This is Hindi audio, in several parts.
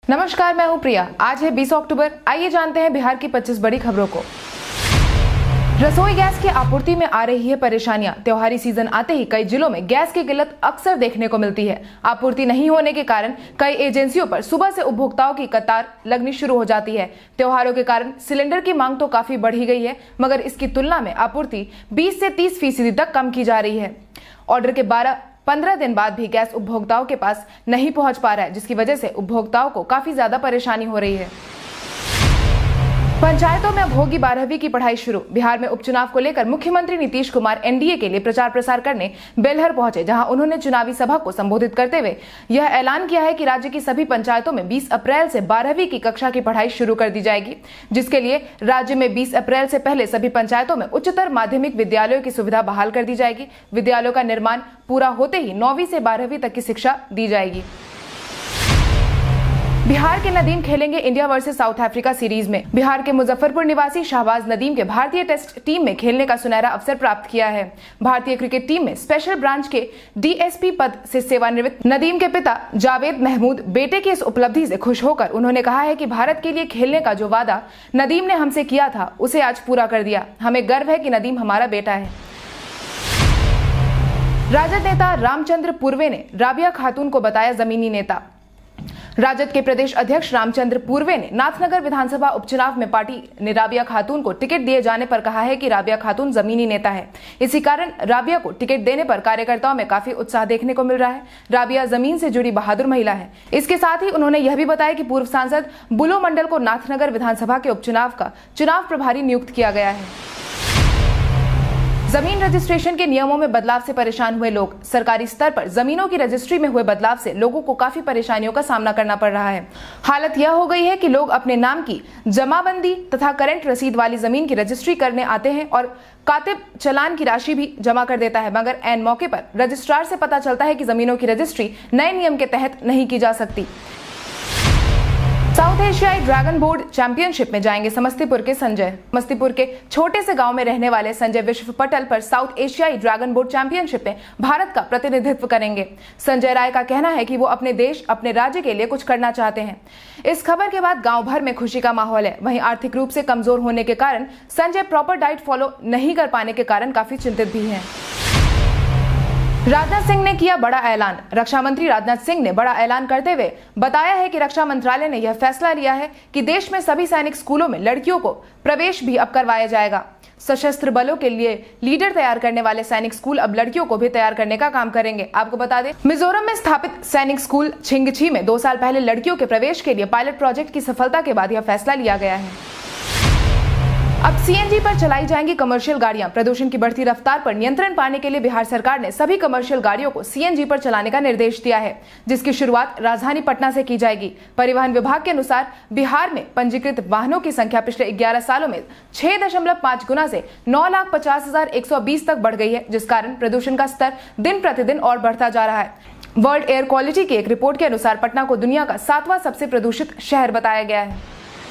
नमस्कार, मैं हूं प्रिया। आज है 20 अक्टूबर। आइए जानते हैं बिहार की 25 बड़ी खबरों को। रसोई गैस की आपूर्ति में आ रही है परेशानियां। त्योहारी सीजन आते ही कई जिलों में गैस की किल्लत अक्सर देखने को मिलती है। आपूर्ति नहीं होने के कारण कई एजेंसियों पर सुबह से उपभोक्ताओं की कतार लगनी शुरू हो जाती है। त्योहारों के कारण सिलेंडर की मांग तो काफी बढ़ी गई है, मगर इसकी तुलना में आपूर्ति 20 से 30% तक कम की जा रही है। ऑर्डर के 12-15 दिन बाद भी गैस उपभोक्ताओं के पास नहीं पहुंच पा रहा है, जिसकी वजह से उपभोक्ताओं को काफी ज्यादा परेशानी हो रही है। पंचायतों में अब होगी 12वीं की पढ़ाई शुरू। बिहार में उपचुनाव को लेकर मुख्यमंत्री नीतीश कुमार एनडीए के लिए प्रचार प्रसार करने बेलहर पहुंचे, जहां उन्होंने चुनावी सभा को संबोधित करते हुए यह ऐलान किया है कि राज्य की सभी पंचायतों में 20 अप्रैल से 12वीं की कक्षा की पढ़ाई शुरू कर दी जाएगी, जिसके लिए राज्य में 20 अप्रैल से पहले सभी पंचायतों में उच्चतर माध्यमिक विद्यालयों की सुविधा बहाल कर दी जाएगी। विद्यालयों का निर्माण पूरा होते ही 9वीं से 12वीं तक की शिक्षा दी जाएगी। बिहार के नदीम खेलेंगे India versus South Africa series में। बिहार के मुजफ्फरपुर निवासी शाहबाज नदीम के भारतीय टेस्ट टीम में खेलने का सुनहरा अवसर प्राप्त किया है। भारतीय क्रिकेट टीम में स्पेशल ब्रांच के डीएसपी पद से सेवानिवृत्त नदीम के पिता जावेद महमूद बेटे की इस उपलब्धि से खुश होकर उन्होंने कहा है कि भारत के लिए खेलने का जो वादा नदीम ने हमसे किया था, उसे आज पूरा कर दिया। हमें गर्व है कि नदीम हमारा बेटा है। राजद नेता रामचंद्र पुरवे ने राबिया खातून को बताया जमीनी नेता। राजद के प्रदेश अध्यक्ष रामचंद्र पुरवे ने नाथनगर विधानसभा उपचुनाव में पार्टी ने राबिया खातून को टिकट दिए जाने पर कहा है कि राबिया खातून जमीनी नेता है। इसी कारण राबिया को टिकट देने पर कार्यकर्ताओं में काफी उत्साह देखने को मिल रहा है। राबिया जमीन से जुड़ी बहादुर महिला है। इसके साथ ही उन्होंने यह भी बताया कि पूर्व सांसद बुलो मंडल को नाथनगर विधानसभा के उपचुनाव का चुनाव प्रभारी नियुक्त किया गया है। जमीन रजिस्ट्रेशन के नियमों में बदलाव से परेशान हुए लोग। सरकारी स्तर पर जमीनों की रजिस्ट्री में हुए बदलाव से लोगों को काफी परेशानियों का सामना करना पड़ रहा है। हालत यह हो गई है कि लोग अपने नाम की जमाबंदी तथा करंट रसीद वाली जमीन की रजिस्ट्री करने आते हैं और कातिब चालान की राशि भी जमा कर देता है, मगर ऐन मौके पर रजिस्ट्रार से पता चलता है कि जमीनों की रजिस्ट्री नए नियम के तहत नहीं की जा सकती। साउथ एशियाई ड्रैगन बोर्ड चैंपियनशिप में जाएंगे समस्तीपुर के संजय। समस्तीपुर के छोटे से गांव में रहने वाले संजय विश्व पटल पर साउथ एशियाई ड्रैगन बोर्ड चैंपियनशिप में भारत का प्रतिनिधित्व करेंगे। संजय राय का कहना है कि वो अपने देश, अपने राज्य के लिए कुछ करना चाहते हैं। इस खबर के बाद गांव भर में खुशी का माहौल है। वहीं आर्थिक रूप से कमजोर होने के कारण संजय प्रॉपर डाइट फॉलो नहीं कर पाने के कारण काफी चिंतित भी है। राजनाथ सिंह ने किया बड़ा ऐलान। रक्षा मंत्री राजनाथ सिंह ने बड़ा ऐलान करते हुए बताया है कि रक्षा मंत्रालय ने यह फैसला लिया है कि देश में सभी सैनिक स्कूलों में लड़कियों को प्रवेश भी अब करवाया जाएगा। सशस्त्र बलों के लिए लीडर तैयार करने वाले सैनिक स्कूल अब लड़कियों को भी तैयार करने का काम करेंगे। आपको बता दें, मिजोरम में स्थापित सैनिक स्कूल छिंगछी में 2 साल पहले लड़कियों के प्रवेश के लिए पायलट प्रोजेक्ट की सफलता के बाद यह फैसला लिया गया है। अब सीएनजी पर चलाई जाएंगी कमर्शियल गाड़ियां। प्रदूषण की बढ़ती रफ्तार पर नियंत्रण पाने के लिए बिहार सरकार ने सभी कमर्शियल गाड़ियों को सीएनजी पर चलाने का निर्देश दिया है, जिसकी शुरुआत राजधानी पटना से की जाएगी। परिवहन विभाग के अनुसार बिहार में पंजीकृत वाहनों की संख्या पिछले 11 सालों में 6.5 गुना से 9,50,120 तक बढ़ गई है, जिस कारण प्रदूषण का स्तर दिन प्रतिदिन और बढ़ता जा रहा है। वर्ल्ड एयर क्वालिटी की एक रिपोर्ट के अनुसार पटना को दुनिया का 7वां सबसे प्रदूषित शहर बताया गया है।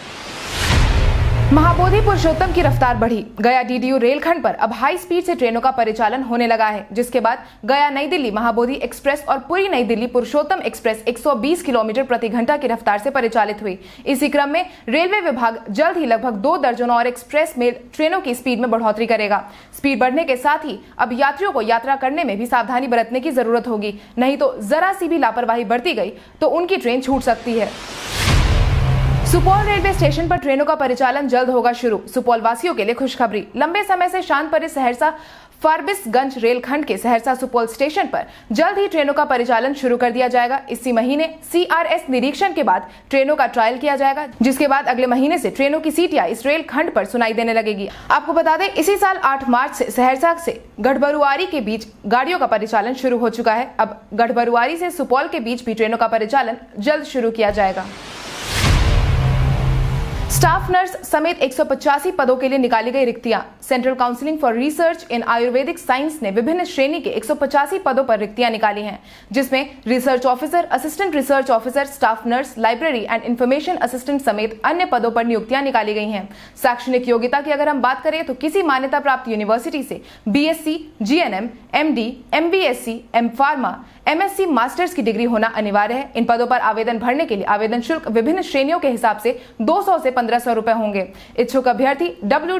महाबोधि पुरुषोत्तम की रफ्तार बढ़ी। गया डीडीयू रेलखंड पर अब हाई स्पीड से ट्रेनों का परिचालन होने लगा है, जिसके बाद गया नई दिल्ली महाबोधि एक्सप्रेस और पुरी नई दिल्ली पुरुषोत्तम एक्सप्रेस 120 किलोमीटर प्रति घंटा की रफ्तार से परिचालित हुई। इसी क्रम में रेलवे विभाग जल्द ही लगभग 2 दर्जन और एक्सप्रेस में ट्रेनों की स्पीड में बढ़ोतरी करेगा। स्पीड बढ़ने के साथ ही अब यात्रियों को यात्रा करने में भी सावधानी बरतने की जरूरत होगी, नहीं तो जरा सी भी लापरवाही बरती गई तो उनकी ट्रेन छूट सकती है। सुपौल रेलवे स्टेशन पर ट्रेनों का परिचालन जल्द होगा शुरू। सुपौल वासियों के लिए खुशखबरी। लंबे समय से शांत पड़े सहरसा फारबिसगंज रेलखंड के सहरसा सुपौल स्टेशन पर जल्द ही ट्रेनों का परिचालन शुरू कर दिया जाएगा। इसी महीने सीआरएस निरीक्षण के बाद ट्रेनों का ट्रायल किया जाएगा, जिसके बाद अगले महीने से ट्रेनों की सीटियां इस रेलखंड पर सुनाई देने लगेगी। आपको बता दें, इसी साल 8 मार्च से सहरसा से गढ़बरुआरी के बीच गाड़ियों का परिचालन शुरू हो चुका है। अब गढ़बरुआरी से सुपौल के बीच भी ट्रेनों का परिचालन जल्द शुरू किया जाएगा। स्टाफ नर्स समेत 185 पदों के लिए निकाली गई रिक्तियां। Central counselling for research in Ayurvedic science ने विभिन्न श्रेणी के 185 पदों पर रिक्तियां निकाली हैं, जिसमें research officer, assistant research officer, staff nurse, library and information assistant समेत अन्य पदों पर नियुक्तियां निकाली गई हैं। शैक्षणिक योग्यता की अगर हम बात करें तो किसी मान्यता प्राप्त यूनिवर्सिटी से BSc, GNM, MD, MBSc, M pharma, MSc, masters की डिग्री होना अनिवार्य है। इन पदों पर आवेदन भरने के लिए आवेदन शुल्क विभिन्न श्रेणियों के हिसाब से 200 से 1500 रुपए होंगे। इच्छुक अभ्यर्थी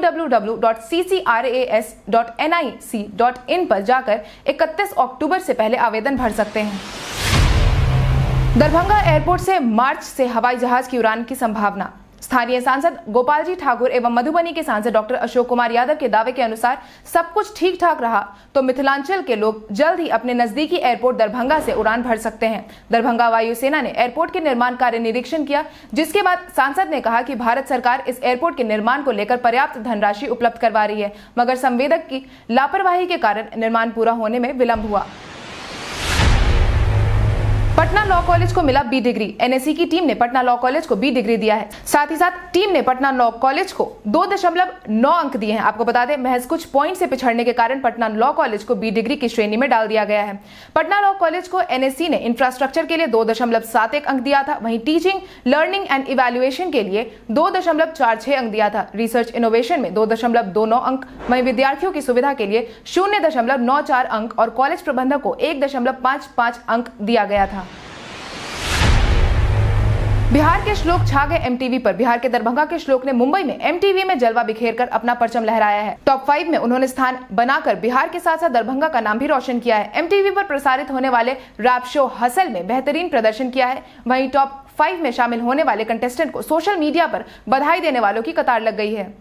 www.ccras.nic.in पर जाकर 31 अक्टूबर से पहले आवेदन भर सकते हैं। दरभंगा एयरपोर्ट से मार्च से हवाई जहाज की उड़ान की संभावना। स्थानीय सांसद गोपाल जी ठाकुर एवं मधुबनी के सांसद डॉक्टर अशोक कुमार यादव के दावे के अनुसार सब कुछ ठीक ठाक रहा तो मिथिलांचल के लोग जल्द ही अपने नजदीकी एयरपोर्ट दरभंगा से उड़ान भर सकते हैं। दरभंगा वायुसेना ने एयरपोर्ट के निर्माण कार्य निरीक्षण किया, जिसके बाद सांसद ने कहा कि भारत सरकार इस एयरपोर्ट के निर्माण को लेकर पर्याप्त धनराशि उपलब्ध करवा रही है, मगर संवेदक की लापरवाही के कारण निर्माण पूरा होने में विलंब हुआ। पटना लॉ कॉलेज को मिला बी डिग्री। एनएससी की टीम ने पटना लॉ कॉलेज को बी डिग्री दिया है। साथ ही साथ टीम ने पटना लॉ कॉलेज को 2.9 अंक दिए हैं। आपको बता दें, महज कुछ पॉइंट से पिछड़ने के कारण पटना लॉ कॉलेज को बी डिग्री की श्रेणी में डाल दिया गया है। पटना लॉ कॉलेज को एनएससी ने इंफ्रास्ट्रक्चर के लिए 2.71 अंक दिया था। वहीं टीचिंग, लर्निंग एंड इवैल्यूएशन के लिए 2.46 अंक दिया था। रिसर्च इनोवेशन में 2.29 अंक, वहीं विद्यार्थियों की सुविधा के लिए 0.94 अंक और कॉलेज प्रबंधक को 1.55 अंक दिया गया था। बिहार के श्लोक छा गए एमटीवी पर। बिहार के दरभंगा के श्लोक ने मुंबई में एमटीवी में जलवा बिखेरकर अपना परचम लहराया है। टॉप 5 में उन्होंने स्थान बनाकर बिहार के साथ साथ दरभंगा का नाम भी रोशन किया है। एमटीवी पर प्रसारित होने वाले रैप शो हसल में बेहतरीन प्रदर्शन किया है। वहीं टॉप 5 में शामिल होने वाले कंटेस्टेंट को सोशल मीडिया पर बधाई देने वालों की कतार लग गई है।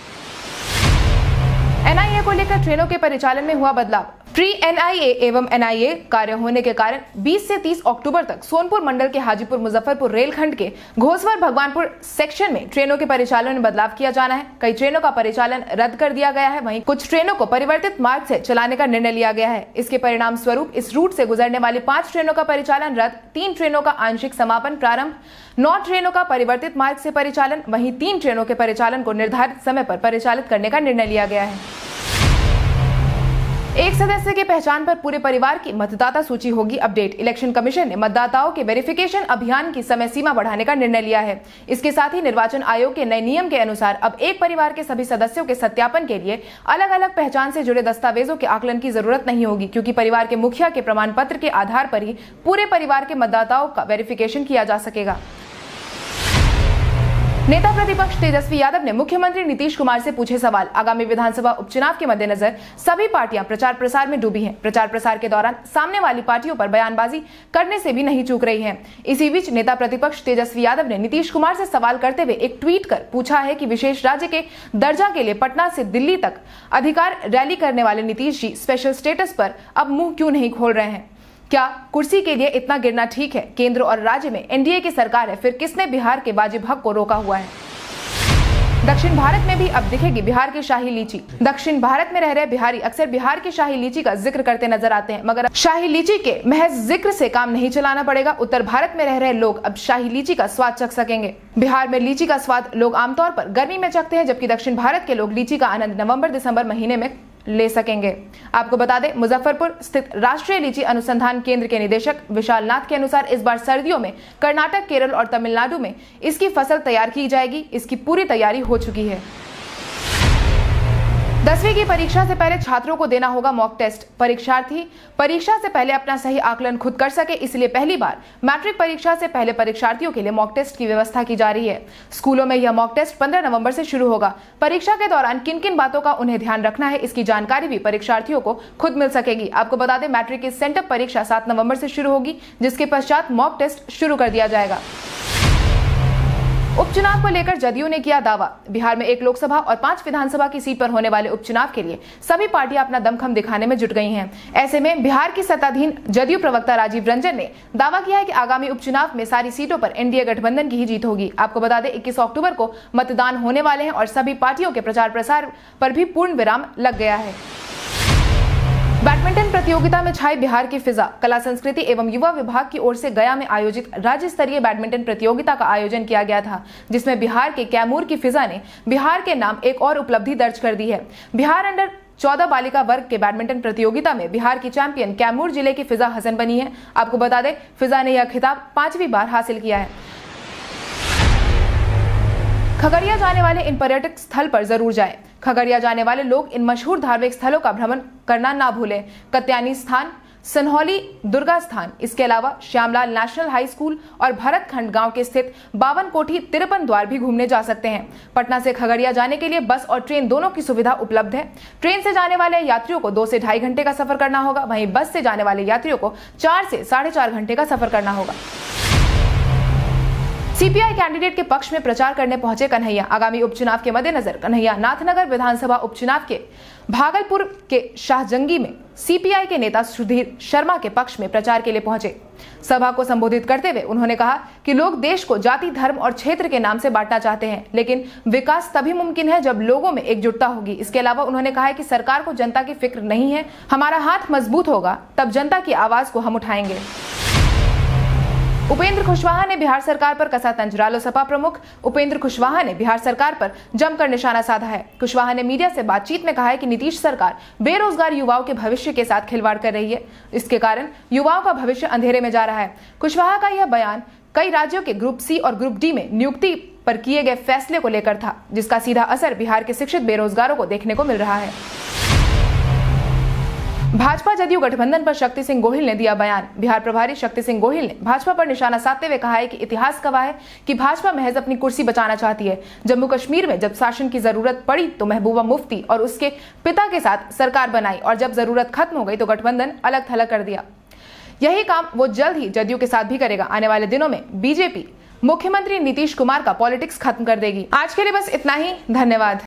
एनआईए को लेकर ट्रेनों के परिचालन में हुआ बदलाव। प्री एनआईए एवं एनआईए कार्य होने के कारण 20 से 30 अक्टूबर तक सोनपुर मंडल के हाजीपुर मुजफ्फरपुर रेलखंड के घोसवर भगवानपुर सेक्शन में ट्रेनों के परिचालन में बदलाव किया जाना है। कई ट्रेनों का परिचालन रद्द कर दिया गया है, वहीं कुछ ट्रेनों को परिवर्तित मार्ग से चलाने का निर्णय लिया गया है। इसके परिणाम स्वरूप इस रूट से गुजरने वाली 5 ट्रेनों का परिचालन रद्द, 3 ट्रेनों का आंशिक समापन प्रारंभ, 9 ट्रेनों का परिवर्तित मार्ग से परिचालन, वहीं 3 ट्रेनों के परिचालन को निर्धारित समय पर परिचालित करने का निर्णय लिया गया है। एक सदस्य की पहचान पर पूरे परिवार की मतदाता सूची होगी अपडेट। इलेक्शन कमीशन ने मतदाताओं के वेरिफिकेशन अभियान की समय सीमा बढ़ाने का निर्णय लिया है। इसके साथ ही निर्वाचन आयोग के नए नियम के अनुसार अब एक परिवार के सभी सदस्यों के सत्यापन के लिए अलग अलग पहचान से जुड़े दस्तावेजों के आकलन की जरूरत नहीं होगी, क्योंकि परिवार के मुखिया के प्रमाण पत्र के आधार पर ही पूरे परिवार के मतदाताओं का वेरिफिकेशन किया जा सकेगा। नेता प्रतिपक्ष तेजस्वी यादव ने मुख्यमंत्री नीतीश कुमार से पूछे सवाल। आगामी विधानसभा उपचुनाव के मद्देनजर सभी पार्टियां प्रचार प्रसार में डूबी हैं। प्रचार प्रसार के दौरान सामने वाली पार्टियों पर बयानबाजी करने से भी नहीं चूक रही हैं। इसी बीच नेता प्रतिपक्ष तेजस्वी यादव ने नीतीश कुमार से सवाल करते हुए एक ट्वीट कर पूछा है कि विशेष राज्य के दर्जा के लिए पटना से दिल्ली तक अधिकार रैली करने वाले नीतीश जी स्पेशल स्टेटस पर अब मुंह क्यों नहीं खोल रहे हैं? क्या कुर्सी के लिए इतना गिरना ठीक है? केंद्र और राज्य में एनडीए की सरकार है, फिर किसने बिहार के वाजिब हक को रोका हुआ है? दक्षिण भारत में भी अब दिखेगी बिहार की शाही लीची। दक्षिण भारत में रह रहे बिहारी अक्सर बिहार की शाही लीची का जिक्र करते नजर आते हैं, मगर शाही लीची के महज जिक्र से काम नहीं चलाना पड़ेगा। उत्तर भारत में रह रहे लोग अब शाही लीची का स्वाद चख सकेंगे। बिहार में लीची का स्वाद लोग आमतौर पर गर्मी में चखते हैं, जबकि दक्षिण भारत के लोग लीची का आनंद नवंबर-दिसंबर महीने में ले सकेंगे। आपको बता दें, मुजफ्फरपुर स्थित राष्ट्रीय लीची अनुसंधान केंद्र के निदेशक विशाल नाथ के अनुसार इस बार सर्दियों में कर्नाटक, केरल और तमिलनाडु में इसकी फसल तैयार की जाएगी। इसकी पूरी तैयारी हो चुकी है। 10वीं की परीक्षा से पहले छात्रों को देना होगा मॉक टेस्ट। परीक्षार्थी परीक्षा से पहले अपना सही आकलन खुद कर सके, इसलिए पहली बार मैट्रिक परीक्षा से पहले परीक्षार्थियों के लिए मॉक टेस्ट की व्यवस्था की जा रही है। स्कूलों में यह मॉक टेस्ट 15 नवंबर से शुरू होगा। परीक्षा के दौरान किन किन बातों का उन्हें ध्यान रखना है, इसकी जानकारी भी परीक्षार्थियों को खुद मिल सकेगी। आपको बता दें, मैट्रिक की सेंटअप परीक्षा 7 नवंबर से शुरू होगी, जिसके पश्चात मॉक टेस्ट शुरू कर दिया जाएगा। उपचुनाव को लेकर जदयू ने किया दावा। बिहार में 1 लोकसभा और 5 विधानसभा की सीट पर होने वाले उपचुनाव के लिए सभी पार्टियां अपना दमखम दिखाने में जुट गई हैं। ऐसे में बिहार की सत्ताधीन जदयू प्रवक्ता राजीव रंजन ने दावा किया है कि आगामी उपचुनाव में सारी सीटों पर एनडीए गठबंधन की ही जीत होगी। आपको बता दें, 21 अक्टूबर को मतदान होने वाले हैं और सभी पार्टियों के प्रचार प्रसार पर भी पूर्ण विराम लग गया है। बैडमिंटन प्रतियोगिता में छाई बिहार की फिजा। कला संस्कृति एवं युवा विभाग की ओर से गया में आयोजित राज्य स्तरीय बैडमिंटन प्रतियोगिता का आयोजन किया गया था, जिसमें बिहार के कैमूर की फिजा ने बिहार के नाम एक और उपलब्धि दर्ज कर दी है। बिहार अंडर 14 बालिका वर्ग के बैडमिंटन प्रतियोगिता में बिहार की चैंपियन कैमूर जिले की फिजा हसन बनी है। आपको बता दें, फिजा ने यह खिताब 5वीं बार हासिल किया है। खगड़िया जाने वाले इन पर्यटक स्थल पर जरूर जाएं। खगड़िया जाने वाले लोग इन मशहूर धार्मिक स्थलों का भ्रमण करना ना भूलें। कत्यानी स्थान, सनहौली दुर्गा स्थान, इसके अलावा श्यामलाल नेशनल हाई स्कूल और भरतखंड गांव के स्थित 52 कोठी 53 द्वार भी घूमने जा सकते हैं। पटना से खगड़िया जाने के लिए बस और ट्रेन दोनों की सुविधा उपलब्ध है। ट्रेन से जाने वाले यात्रियों को 2 से ढाई घंटे का सफर करना होगा, वहीं बस से जाने वाले यात्रियों को 4 से 4.5 घंटे का सफर करना होगा। सीपीआई कैंडिडेट के पक्ष में प्रचार करने पहुंचे कन्हैया। आगामी उपचुनाव के मद्देनजर कन्हैया नाथनगर विधानसभा उपचुनाव के भागलपुर के शाहजंगी में सीपीआई के नेता सुधीर शर्मा के पक्ष में प्रचार के लिए पहुंचे। सभा को संबोधित करते हुए उन्होंने कहा कि लोग देश को जाति, धर्म और क्षेत्र के नाम से बांटना चाहते हैं, लेकिन विकास तभी मुमकिन है जब लोगों में एकजुटता होगी। इसके अलावा उन्होंने कहा है कि सरकार को जनता की फिक्र नहीं है, हमारा हाथ मजबूत होगा तब जनता की आवाज को हम उठाएंगे। उपेंद्र कुशवाहा ने बिहार सरकार पर कसा तंज। रालोसपा प्रमुख उपेंद्र कुशवाहा ने बिहार सरकार पर जमकर निशाना साधा है। कुशवाहा ने मीडिया से बातचीत में कहा है कि नीतीश सरकार बेरोजगार युवाओं के भविष्य के साथ खिलवाड़ कर रही है, इसके कारण युवाओं का भविष्य अंधेरे में जा रहा है। कुशवाहा का यह बयान कई राज्यों के ग्रुप सी और ग्रुप डी में नियुक्ति पर किए गए फैसले को लेकर था, जिसका सीधा असर बिहार के शिक्षित बेरोजगारों को देखने को मिल रहा है। भाजपा जदयू गठबंधन पर शक्ति सिंह गोहिल ने दिया बयान। बिहार प्रभारी शक्ति सिंह गोहिल ने भाजपा पर निशाना साधते हुए कहा है कि इतिहास गवाह है कि भाजपा महज अपनी कुर्सी बचाना चाहती है। जम्मू कश्मीर में जब शासन की जरूरत पड़ी तो महबूबा मुफ्ती और उसके पिता के साथ सरकार बनाई, और जब जरूरत खत्म हो गई तो गठबंधन अलग थलग कर दिया। यही काम वो जल्द ही जदयू के साथ भी करेगा। आने वाले दिनों में बीजेपी मुख्यमंत्री नीतीश कुमार का पॉलिटिक्स खत्म कर देगी। आज के लिए बस इतना ही। धन्यवाद।